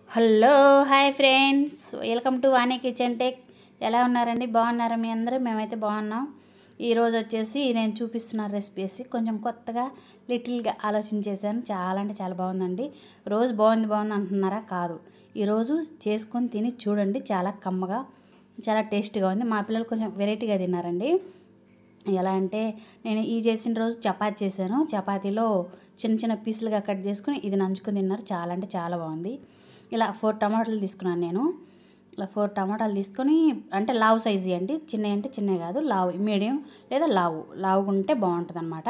Hello hi friends, welcome to Vani kitchen tech. ఎలా ఉన్నారండి? బాగున్నారా మీ అందరూ? మేమైతే బాగున్నాం. ఈరోజు వచ్చేసి నేను చూపిస్తున్న రెసిపీస్ కొంచెం కొత్తగా లిటిల్గా ఆలోచన చేశాను. చాలా అంటే చాలా బాగుందండి. రోజు బాగుంది అంటున్నారా? కాదు, ఈరోజు చేసుకొని తిని చూడండి. చాలా కమ్మగా, చాలా టేస్ట్గా ఉంది. మా పిల్లలు కొంచెం వెరైటీగా తిన్నారండి. ఎలా అంటే, నేను ఈ చేసిన రోజు చపాతీ చేశాను. చపాతీలో చిన్న చిన్న పీసులుగా కట్ చేసుకుని ఇది నంచుకొని తిన్నారు. చాలా అంటే చాలా బాగుంది. ఇలా 4 టమాటాలు తీసుకున్నాను నేను. ఇలా 4 టమాటాలు తీసుకొని, అంటే లావు సైజు అండి, చిన్నవి అంటే చిన్నవి కాదు, లావు మీడియం లేదా లావు ఉంటే బాగుంటుంది అనమాట.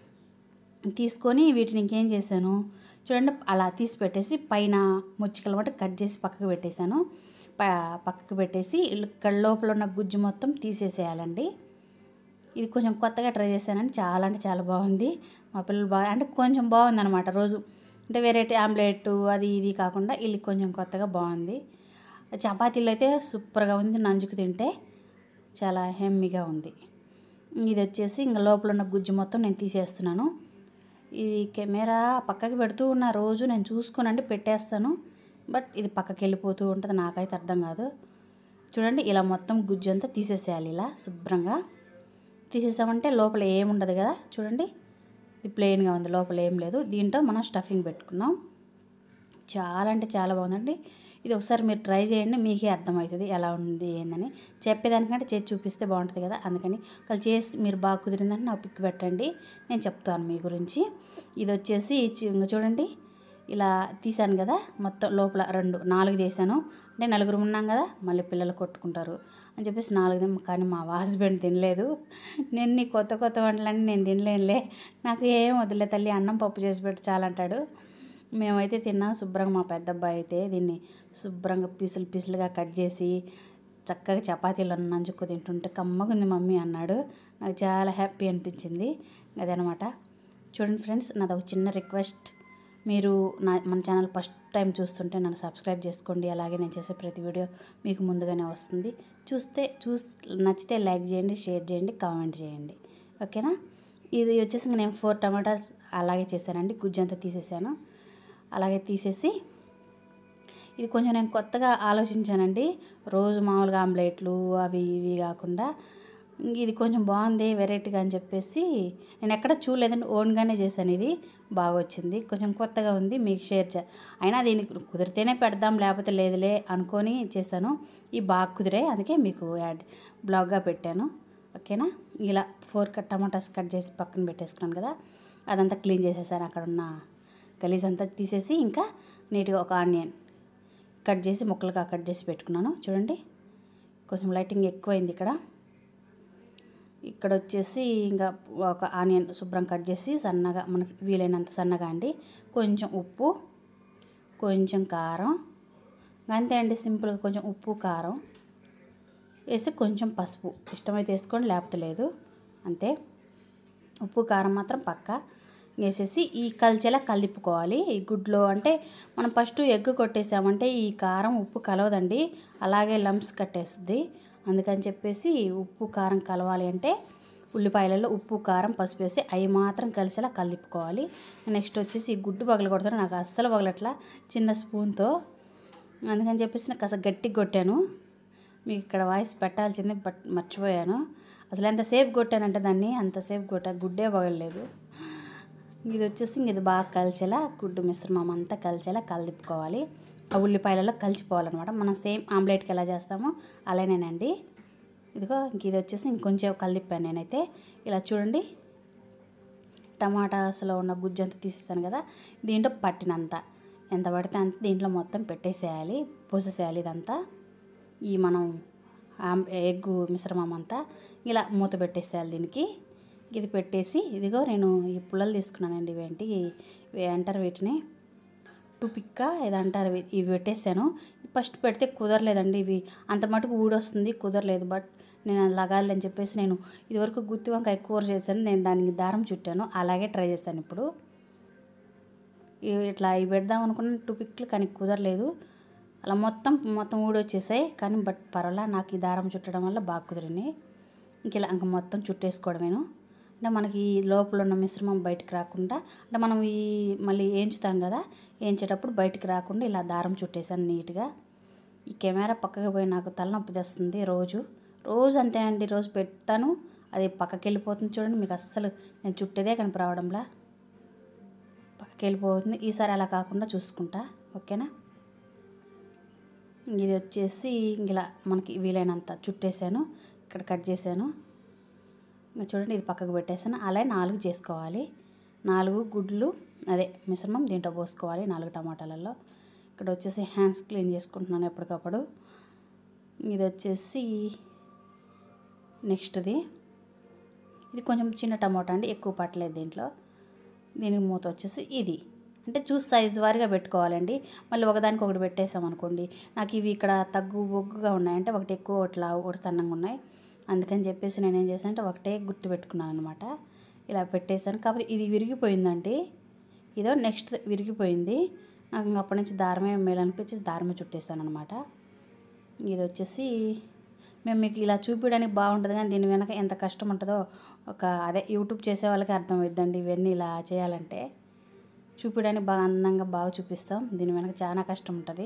తీసుకొని వీటిని ఇంకేం చేశాను చూడండి, అలా తీసి పెట్టేసి పైన ముచ్చికల మటు కట్ చేసి పక్కకు పెట్టేశాను. పక్కకు పెట్టేసి ఇక్కడ లోపల ఉన్న గుజ్జు మొత్తం తీసేసేయాలండి. ఇది కొంచెం కొత్తగా ట్రై చేశానండి. చాలా అంటే చాలా బాగుంది. మా పిల్లలు అంటే కొంచెం బాగుంది అనమాట. రోజు అంటే వెరైటీ ఆమ్లెట్ అది ఇది కాకుండా ఇది కొంచెం కొత్తగా బాగుంది. చపాతీలో అయితే సూపర్గా ఉంది. నంజుకు తింటే చాలా హెమ్మీగా ఉంది. ఇది వచ్చేసి ఇంకా లోపల ఉన్న గుజ్జు మొత్తం నేను తీసేస్తున్నాను. ఇది కెమెరా పక్కకి పెడుతూ ఉన్న రోజు నేను చూసుకోనండి పెట్టేస్తాను. బట్ ఇది పక్కకి వెళ్ళిపోతూ ఉంటుంది, నాకైతే అర్థం కాదు. చూడండి, ఇలా మొత్తం గుజ్జు అంతా తీసేసేయాలి. ఇలా శుభ్రంగా తీసేసామంటే లోపల ఏముండదు కదా. చూడండి, ఇది ప్లెయిన్గా ఉంది, లోపల ఏం లేదు. దీంట్లో మనం స్టఫింగ్ పెట్టుకుందాం. చాలా అంటే చాలా బాగుందండి. ఇది ఒకసారి మీరు ట్రై చేయండి, మీకే అర్థమవుతుంది ఎలా ఉంది ఏందని. చెప్పేదానికంటే చేసి చూపిస్తే బాగుంటుంది కదా. అందుకని ఒకళ్ళు చేసి మీరు బాగా కుదిరిందని నాకు పిక్ పెట్టండి, నేను చెప్తాను మీ గురించి. ఇది వచ్చేసి చూడండి, ఇలా తీసాను కదా. మొత్తం లోపల 4 తీసాను. అంటే నలుగురు ఉన్నాం కదా, మళ్ళీ పిల్లలు కొట్టుకుంటారు అని చెప్పేసి 4. కానీ మా హస్బెండ్ తినలేదు. నేను నీ కొత్త కొత్త వంటలన్నీ నేను తినలేనులే, నాకు ఏం వదిలే తల్లి, అన్నం పప్పు చేసి పెట్టు చాలంటాడు. మేమైతే తిన్నాం శుభ్రంగా. మా పెద్ద అబ్బాయి అయితే దీన్ని శుభ్రంగా పీసులుగా కట్ చేసి చక్కగా చపాతీలో నంచుకు తింటుంటే కమ్మగా ఉంది మమ్మీ అన్నాడు. నాకు చాలా హ్యాపీ అనిపించింది. అదనమాట. చూడండి ఫ్రెండ్స్, నాది ఒక చిన్న రిక్వెస్ట్. మీరు మన ఛానల్ ఫస్ట్ టైం చూస్తుంటే నన్ను సబ్స్క్రైబ్ చేసుకోండి. అలాగే నేను చేసే ప్రతి వీడియో మీకు ముందుగానే వస్తుంది. నచ్చితే లైక్ చేయండి, షేర్ చేయండి, కామెంట్ చేయండి. ఓకేనా? ఇది వచ్చేసి నేను 4 టమాటాస్ అలాగే చేశానండి. గుజ్జు అంతా తీసేసాను. అలాగే తీసేసి ఇది కొంచెం నేను కొత్తగా ఆలోచించానండి. రోజు మామూలుగా ఆమ్లెట్లు అవి ఇవి కాకుండా ఇది కొంచెం బాగుంది వెరైటీగా అని చెప్పేసి నేను ఎక్కడ చూడలేదండి, ఓన్గానే చేశాను. ఇది బాగా వచ్చింది, కొంచెం కొత్తగా ఉంది, మీకు షేర్ అయినా దీనికి కుదిరితేనే పెడదాం, లేకపోతే లేదులే అనుకొని చేశాను. ఈ బాగా కుదిరే, అందుకే మీకు బ్లాగ్గా పెట్టాను. ఓకేనా? ఇలా 4 టమాటాస్ కట్ చేసి పక్కన పెట్టేసుకున్నాను కదా. అదంతా క్లీన్ చేసేసాను. అక్కడ ఉన్న గలీజ్ అంతా తీసేసి ఇంకా నీట్గా ఒక ఆనియన్ కట్ చేసి ముక్కలుగా కట్ చేసి పెట్టుకున్నాను. చూడండి, కొంచెం లైటింగ్ ఎక్కువైంది ఇక్కడ వచ్చేసి ఇంకా ఒక ఆనియన్ శుభ్రం కట్ చేసి సన్నగా, మనకి వీలైనంత సన్నగా అండి. కొంచెం ఉప్పు, కొంచెం కారం, అంతే అండి, సింపుల్గా కొంచెం ఉప్పు కారం వేసి కొంచెం పసుపు ఇష్టమైతే వేసుకోండి, లేకపోతే లేదు, అంతే. ఉప్పు కారం మాత్రం పక్కా వేసేసి ఈ కలిసేలా కలుపుకోవాలి. ఈ గుడ్లో అంటే మనం ఫస్ట్ ఎగ్ కొట్టేసామంటే ఈ కారం ఉప్పు కలవదండి, అలాగే లంప్స్ కట్టేస్తుంది. అందుకని చెప్పేసి ఉప్పు కారం కలవాలి అంటే ఉల్లిపాయలలో ఉప్పు కారం పసుపు వేసి అవి మాత్రం కలిసేలా కలుపుకోవాలి. నెక్స్ట్ వచ్చేసి ఈ గుడ్డు పగలగొడతాను, నాకు అస్సలు పగలట్లా చిన్న స్పూన్తో. అందుకని చెప్పేసి నాకు కాస్త గట్టిగా కొట్టాను. మీకు ఇక్కడ వాయిస్ పెట్టాల్సింది, బట్ మర్చిపోయాను. అసలు ఎంతసేపు కొట్టానంటే దాన్ని అంతసేపు గుడ్డే పగలలేదు. ఇది వచ్చేసి ఇది బాగా కలిసేలా గుడ్డు మిశ్రమం అంతా కలిసేలా కలుపుకోవాలి. ఆ ఉల్లిపాయలలో కలిసిపోవాలన్నమాట. మనం సేమ్ ఆమ్లెట్కి ఎలా చేస్తామో అలానేనండి. ఇదిగో ఇది వచ్చేసి ఇంకొంచెం కలిపాను నేనైతే. ఇలా చూడండి, టమాటాస్లో ఉన్న గుజ్జు అంతా తీసేసాను కదా. దీంట్లో పట్టినంత ఎంత పడితే అంత దీంట్లో మొత్తం పెట్టేసేయాలి, పోసేసేయాలి. ఇదంతా ఈ మనం ఎగ్ మిశ్రమం అంతా ఇలా మూత పెట్టేసేయాలి దీనికి. ఇది పెట్టేసి ఇదిగో నేను ఈ పుల్లలు తీసుకున్నానండి. ఇవి అంటారు వీటిని టుపిక్కా ఏదంటారు, ఇవి పెట్టేసాను. ఫస్ట్ పెడితే కుదరలేదండి, ఇవి అంత మటుకు ఊడొస్తుంది, కుదరలేదు. బట్ నేను లగాలని చెప్పేసి నేను ఇదివరకు గుత్తి వంకాయ కూర చేశాను, నేను దానికి దారం చుట్టాను, అలాగే ట్రై చేశాను. ఇప్పుడు ఇట్లా ఇవి పెడదాం అనుకున్నాను టుపిక్లు, కానీ కుదరలేదు. అలా మొత్తం ఊడొచ్చేసాయి. కానీ బట్ పర్వాలా, నాకు ఈ దారం చుట్టడం వల్ల బాగా కుదిరినాయి. ఇంక మొత్తం చుట్టేసుకోవడమేను. అంటే మనకి ఈ లోపల ఉన్న మిశ్రమం బయటికి రాకుండా, అంటే మనం మళ్ళీ వేయించుతాం కదా, వేయించేటప్పుడు బయటికి రాకుండా ఇలా దారం చుట్టేసాను నీట్గా. ఈ కెమెరా పక్కకి పోయి నాకు తలనొప్పి తెస్తుంది రోజు అంతే అండి. రోజు పెడతాను, అది పక్కకి వెళ్ళిపోతుంది చూడండి. మీకు అస్సలు నేను చుట్టేదే కనిపరావడంలా పక్కకి వెళ్ళిపోతుంది. ఈసారి అలా కాకుండా చూసుకుంటా, ఓకేనా. ఇది వచ్చేసి ఇలా మనకి వీలైనంత చుట్టేసాను, ఇక్కడ కట్ చేశాను. చూడండి, ఇది పక్కకు పెట్టేసాను. అలా 4 చేసుకోవాలి. 4 గుడ్లు అదే మిశ్రమం దీంట్లో పోసుకోవాలి, 4 టమాటాలలో. ఇక్కడ వచ్చేసి హ్యాండ్స్ క్లీన్ చేసుకుంటున్నాను ఎప్పటికప్పుడు. ఇది వచ్చేసి నెక్స్ట్ది, ఇది కొంచెం చిన్న టమాటా అండి, ఎక్కువ పట్టలేదు దీంట్లో. దీనికి మూత వచ్చేసి ఇది అంటే చూసి సైజు వారిగా పెట్టుకోవాలండి. మళ్ళీ ఒకదానికి ఒకటి పెట్టేసామనుకోండి, నాకు ఇవి ఇక్కడ తగ్గు బొగ్గుగా ఉన్నాయంటే ఒకటి ఎక్కువ ఒకటి లావు ఒకటి సన్నంగా ఉన్నాయి. అందుకని చెప్పేసి నేను ఏం చేశాను అంటే ఒకటే గుర్తు పెట్టుకున్నాను అనమాట. ఇలా పెట్టేశాను. కాకపోతే ఇది విరిగిపోయిందండి, ఇదో నెక్స్ట్ విరిగిపోయింది. నాకు అప్పటి నుంచి దారమే మేలు అనిపించి దారమే చుట్టేసాను అనమాట. ఇది వచ్చేసి మేము మీకు ఇలా చూపించడానికి బాగుంటుంది, కానీ దీని వెనక ఎంత కష్టం ఉంటుందో అదే యూట్యూబ్ చేసే వాళ్ళకి అర్థమవుద్దండి. ఇవన్నీ ఇలా చేయాలంటే చూపించడానికి బాగా అందంగా బాగా చూపిస్తాం, దీని వెనక చాలా కష్టం ఉంటుంది.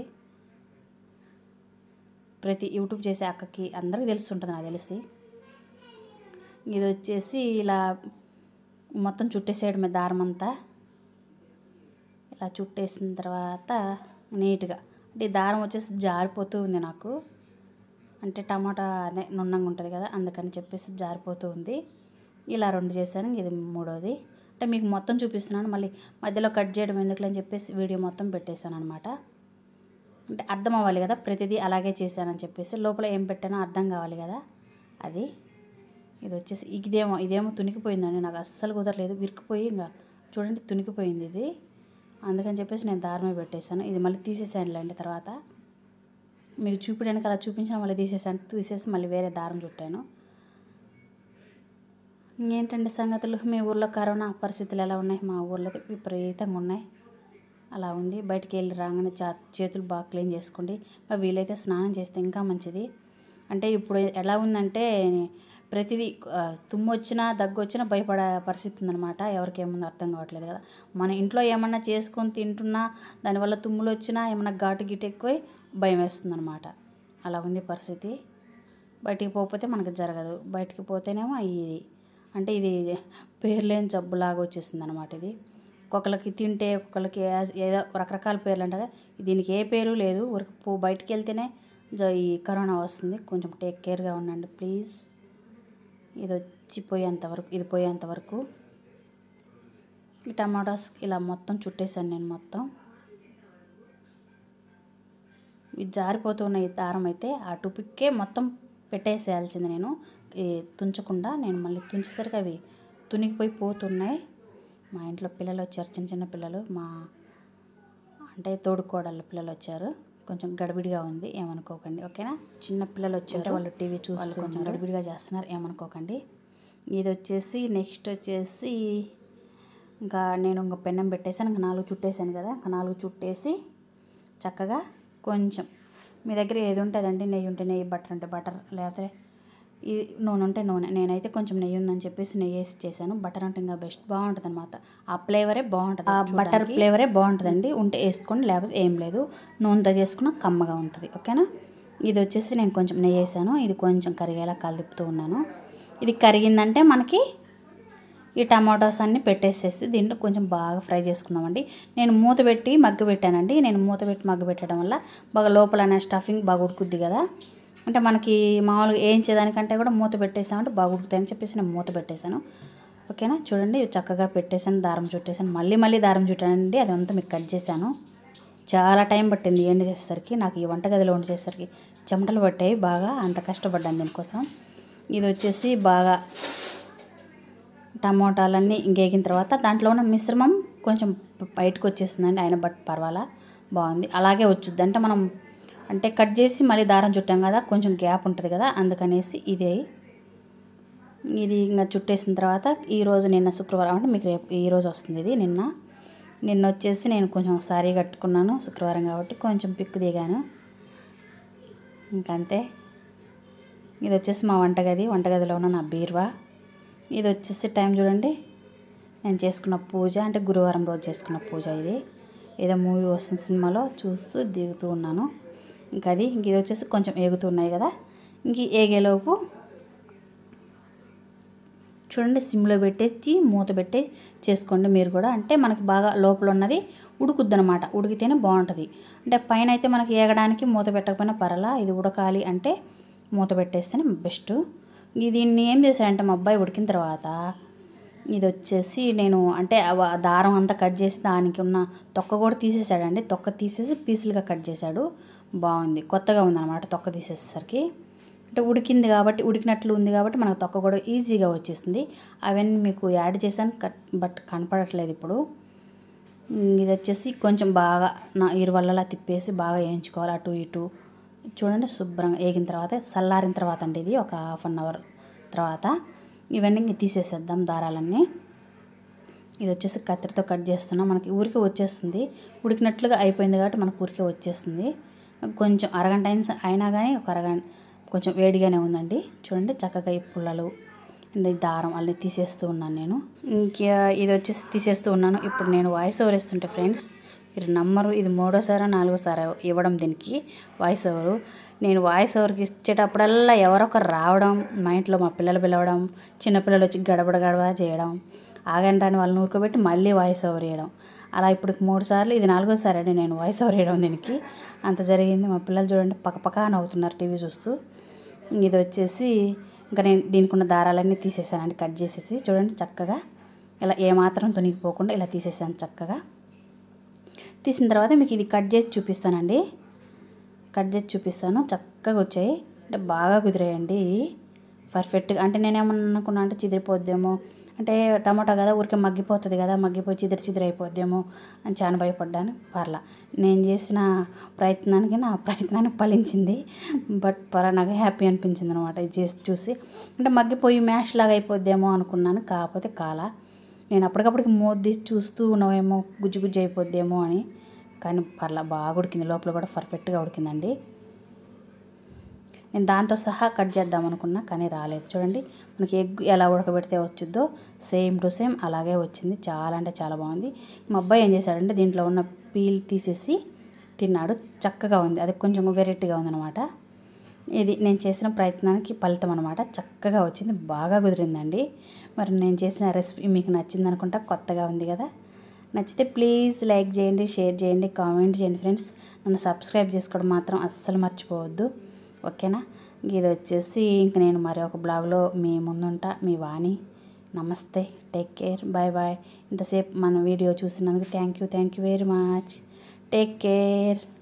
ప్రతి యూట్యూబ్ చేసే అక్కకి అందరికీ తెలుస్తుంటుంది నాకు తెలిసి. ఇది వచ్చేసి ఇలా మొత్తం చుట్టేసేయడమే దారం అంతా. ఇలా చుట్టేసిన తర్వాత నీట్గా, అంటే దారం వచ్చేసి జారిపోతూ ఉంది నాకు, అంటే టమాటా అదే నున్నంగా ఉంటుంది కదా, అందుకని చెప్పేసి జారిపోతూ ఉంది. ఇలా 2 చేశాను, ఇది 3వది. అంటే మీకు మొత్తం చూపిస్తున్నాను, మళ్ళీ మధ్యలో కట్ చేయడం ఎందుకులే అని చెప్పేసి వీడియో మొత్తం పెట్టేశాను అనమాట. అంటే అర్థం అవ్వాలి కదా, ప్రతిదీ అలాగే చేశానని చెప్పేసి, లోపల ఏం పెట్టానో అర్థం కావాలి కదా అది. ఇది వచ్చేసి ఇదేమో తునికిపోయిందండి, నాకు అస్సలు కుదరలేదు, విరికిపోయి ఇంకా చూడండి తునికిపోయింది ఇది. అందుకని చెప్పేసి నేను దారమే పెట్టేశాను. ఇది మళ్ళీ తీసేసానులేండి తర్వాత, మీకు చూపించడానికి అలా చూపించిన మళ్ళీ తీసేసి మళ్ళీ వేరే దారం చుట్టాను. ఇంకేంటండి సంగతులు, మీ ఊర్లో కరోనా పరిస్థితులు ఎలా ఉన్నాయి? మా ఊర్లో విపరీతంగా ఉన్నాయి. అలా ఉంది. బయటికి వెళ్ళి రాగానే చేతులు బాగా క్లీన్ చేసుకోండి, ఇంకా వీలైతే స్నానం చేస్తే ఇంకా మంచిది. అంటే ఇప్పుడు ఎలా ఉందంటే ప్రతిదీ తుమ్ము వచ్చినా దగ్గు వచ్చినా భయపడే పరిస్థితి ఉందన్నమాట. ఎవరికి ఏముందో అర్థం కావట్లేదు కదా. మన ఇంట్లో ఏమన్నా చేసుకొని తింటున్నా దానివల్ల తుమ్ములు వచ్చినా ఏమన్నా ఘాటు గిట్టు ఎక్కువై భయం వేస్తుందన్నమాట. అలా ఉంది పరిస్థితి. బయటికి పోతే మనకు జరగదు, బయటికి పోతేనేమో అంటే ఇది పేర్లేని జబ్బులాగా వచ్చేసింది అనమాట. ఇది ఒక్కొక్కరికి తింటే ఒక్కొక్కరికి ఏదో రకరకాల పేర్లు అంటారు, దీనికి ఏ పేరు లేదు. బయటికి వెళ్తేనే ఈ కరోనా వస్తుంది. కొంచెం టేక్ కేర్గా ఉండండి ప్లీజ్. ఇది పోయేంత వరకు ఈ టమాటాస్ ఇలా మొత్తం చుట్టేసాను నేను మొత్తం. ఇది జారిపోతున్న ఈ దారం అయితే ఆ టుపిక్కే మొత్తం పెట్టేసేయాల్సింది నేను, తుంచకుండా. నేను మళ్ళీ తుంచేసరికి అవి తునిగిపోయి పోతున్నాయి. మా ఇంట్లో పిల్లలు వచ్చారు, చిన్న పిల్లలు, అంటే తోడుకోడళ్ళ పిల్లలు వచ్చారు. కొంచెం గడిబిడిగా ఉంది, ఏమనుకోకండి, ఓకేనా. చిన్న పిల్లలు వచ్చారు, వాళ్ళు టీవీ చూస్తూ కొంచెం గడిబిడిగా చేస్తున్నారు, ఏమనుకోకండి. ఇది వచ్చేసి నెక్స్ట్ వచ్చేసి ఇంకా నేను ఇంకా పెన్నం పెట్టేసాను, ఇంకా 4 చుట్టేసాను కదా. ఇంకా 4 చుట్టేసి చక్కగా కొంచెం మీ దగ్గర ఏది ఉంటుందండి, నెయ్యి ఉంటే నెయ్యి, బటర్ ఉంటే బటర్, లేకపోతే ఇది నూనె ఉంటే నూనె. నేనైతే కొంచెం నెయ్యి ఉందని చెప్పేసి నెయ్యి వేసి చేశాను. బటర్ అంటే ఇంకా బెస్ట్, బాగుంటుంది అనమాట. ఆ ఫ్లేవరే బాగుంటుంది, ఆ బటర్ ఫ్లేవరే బాగుంటుందండి. ఉంటే వేసుకోండి, లేకపోతే ఏం లేదు. నూనెతో చేసుకున్న కమ్మగా ఉంటుంది, ఓకేనా. ఇది వచ్చేసి నేను కొంచెం నెయ్యి వేసాను, ఇది కొంచెం కరిగేలా కలుపుతూ ఉన్నాను. ఇది కరిగిందంటే మనకి ఈ టమాటోస్ అన్నీ పెట్టేసేసి దీంట్లో కొంచెం బాగా ఫ్రై చేసుకుందామండి. నేను మూత పెట్టి మగ్గు పెట్టానండి. నేను మూత పెట్టి మగ్గు పెట్టడం వల్ల బాగా లోపల స్టఫింగ్ బాగా ఉడుకుద్ది కదా. అంటే మనకి మామూలుగా వేయించేదానికంటే కూడా మూత పెట్టేసామంటే బాగా ఉడుకుతాయని చెప్పేసి నేను మూత పెట్టేశాను, ఓకేనా. చూడండి చక్కగా పెట్టేశాను, దారం చుట్టేసాను, మళ్ళీ దారం చుట్టానండి. అదంతా మీకు కట్ చేశాను. చాలా టైం పట్టింది ఎండ్ చేసేసరికి, నాకు ఈ వంటగదిలో వంట చేసేసరికి చెమటలు పట్టాయి బాగా, అంత కష్టపడ్డాను దీనికోసం. ఇది వచ్చేసి బాగా టమోటాలన్నీ ఇంకేగిన తర్వాత దాంట్లో ఉన్న మిశ్రమం కొంచెం బయటకు వచ్చేసిందండి. అయినా బట్ పర్వాలా, బాగుంది, అలాగే వచ్చుద్ది. అంటే మనం అంటే కట్ చేసి మళ్ళీ దారం చుట్టాం కదా, కొంచెం గ్యాప్ ఉంటుంది కదా, అందుకనేసి ఇది ఇంకా చుట్టేసిన తర్వాత నిన్న శుక్రవారం అంటే మీకు రేపు ఈరోజు వస్తుంది. ఇది నిన్న వచ్చేసి నేను కొంచెం సారీ కట్టుకున్నాను, శుక్రవారం కాబట్టి కొంచెం పిక్కు దిగాను, ఇంకంతే. ఇది వచ్చేసి మా వంటగదిలో ఉన్న నా బీరువా. ఇది వచ్చేసి టైం చూడండి, నేను చేసుకున్న పూజ అంటే గురువారం రోజు చేసుకున్న పూజ. ఇది ఏదో మూవీ వస్తున్న సినిమాలో చూస్తూ దిగుతూ ఉన్నాను. ఇంక ఇది వచ్చేసి కొంచెం ఏగుతున్నాయి కదా. ఇంక ఏగేలోపు చూడండి, సిమ్లో పెట్టేసి మూత పెట్టేసి చేసుకోండి మీరు కూడా. అంటే మనకి బాగా లోపల ఉన్నది ఉడుకుద్ది అనమాట. ఉడికితేనే బాగుంటుంది. అంటే పైన అయితే మనకి ఏగడానికి మూత పెట్టకపోయినా పర్లా, ఇది ఉడకాలి అంటే మూత పెట్టేస్తేనే బెస్ట్. దీన్ని ఏం చేశాడంటే మా అబ్బాయి ఉడికిన తర్వాత ఇది వచ్చేసి నేను అంటే దారం అంతా కట్ చేసి దానికి ఉన్న తొక్క కూడా తీసేసాడండి. తొక్క తీసేసి పీసులుగా కట్ చేశాడు. బాగుంది, కొత్తగా ఉందన్నమాట తొక్క తీసేసరికి. అంటే ఉడికింది కాబట్టి, ఉడికినట్లు ఉంది కాబట్టి మనకు తొక్క కూడా ఈజీగా వచ్చేసింది. అవన్నీ మీకు యాడ్ చేశాను బట్ కనపడట్లేదు ఇప్పుడు. ఇది వచ్చేసి కొంచెం బాగా ఇరువల్లలా తిప్పేసి బాగా వేయించుకోవాలి అటు ఇటు. చూడండి, శుభ్రంగా వేగిన తర్వాత చల్లారిన తర్వాత అండి, ఇది ఒక ½ అన్ అవర్ తర్వాత ఇవన్నీ ఇంక తీసేసేద్దాం దారాలన్నీ. ఇది వచ్చేసి కత్తిరితో కట్ చేస్తున్నాం. మనకి ఊరికే వచ్చేస్తుంది, ఉడికినట్లుగా అయిపోయింది కాబట్టి మనకు ఊరికే వచ్చేస్తుంది. కొంచెం అరగంట అయినా కానీ ఒక అరగంట కొంచెం వేడిగానే ఉందండి. చూడండి, చక్కగా ఈ పుల్లలు అండ్ ఈ దారం అన్నీ తీసేస్తూ ఉన్నాను నేను. ఇంకా ఇది వచ్చేసి తీసేస్తూ ఉన్నాను. ఇప్పుడు నేను వాయిస్ ఓవర్ ఇస్తుంటే ఫ్రెండ్స్, మీరు నమ్మరు, ఇది 3వ సారో 4వ సారో ఇవ్వడం దీనికి వాయిస్ ఓవరు. నేను వాయిస్ ఓవర్కి ఇచ్చేటప్పుడల్లా ఎవరొకరు రావడం, మా ఇంట్లో మా పిల్లలు పిలవడం, చిన్నపిల్లలు వచ్చి గడబడ గడబడ చేయడం, ఆగంటాన్ని వాళ్ళని ఊరుకోబెట్టి మళ్ళీ వాయిస్ ఓవర్ వేయడం. అలా ఇప్పుడు 3 సార్లు, ఇది 4వ సారి అండి నేను వాయిస్ ఓవర్ వేయడం దీనికి. అంత జరిగింది. మా పిల్లలు చూడండి పక్కపక్క నవ్వుతున్నారు టీవీ చూస్తూ. ఇది వచ్చేసి ఇంకా నేను దీనికి ఉన్న దారాలన్నీ తీసేసానండి, కట్ చేసేసి. చూడండి చక్కగా ఇలా ఏమాత్రం తొనిగిపోకుండా ఇలా తీసేసాను చక్కగా. తీసిన తర్వాత మీకు ఇది కట్ చేసి చూపిస్తానండి. కట్ చేసి చూపిస్తాను. చక్కగా వచ్చాయి, అంటే బాగా కుదిరాయండి పర్ఫెక్ట్గా. అంటే నేనేమన్నా అనుకున్నా అంటే చిదిరిపోద్దేమో, అంటే టమాటా కదా ఊరికే మగ్గిపోతుంది కదా, మగ్గిపోయి చిదిరి అయిపోద్దేమో అని చాలా భయపడ్డాను. పర్లా, నేను చేసిన ప్రయత్నానికి ఫలించింది. బట్ నాకు హ్యాపీ అనిపించింది అనమాట ఇది చేసి చూసి. అంటే మగ్గిపోయి మ్యాష్ లాగా అయిపోద్దేమో అనుకున్నాను, కాకపోతే కాలా. నేను అప్పటికప్పటికి మూత తీసి చూస్తూ ఉన్నామేమో గుజ్జు గుజ్జు అయిపోద్దేమో అని, కానీ పర్లా బాగా ఉడికింది. లోపల కూడా పర్ఫెక్ట్గా ఉడికిందండి. నేను దాంతో సహా కట్ చేద్దాం అనుకున్నా కానీ రాలేదు. చూడండి, మనకి ఎగ్ ఎలా ఉడకబెడితే వచ్చుద్దో సేమ్ టు సేమ్ అలాగే వచ్చింది. చాలా అంటే చాలా బాగుంది. మా అబ్బాయి ఏం చేశాడంటే దీంట్లో ఉన్న పీల్ తీసేసి తిన్నాడు. చక్కగా ఉంది, అది కొంచెం వెరైటీగా ఉందన్నమాట. ఇది నేను చేసిన ప్రయత్నానికి ఫలితం అనమాట. చక్కగా వచ్చింది, బాగా కుదిరిందండి. మరి నేను చేసిన రెసిపీ మీకు నచ్చింది అనుకుంటా. కొత్తగా ఉంది కదా. నచ్చితే ప్లీజ్ లైక్ చేయండి, షేర్ చేయండి, కామెంట్ చేయండి ఫ్రెండ్స్. నన్ను సబ్స్క్రైబ్ చేసుకోవడం మాత్రం అస్సలు మర్చిపోవద్దు, ఓకేనా. ఇది వచ్చేసి ఇంక నేను మరి ఒక బ్లాగ్లో మీ ముందుంటా. మీ వాణి. నమస్తే, టేక్ కేర్, బాయ్ బాయ్. ఇంతసేపు మన వీడియో చూసినందుకు thank you very much. Take care.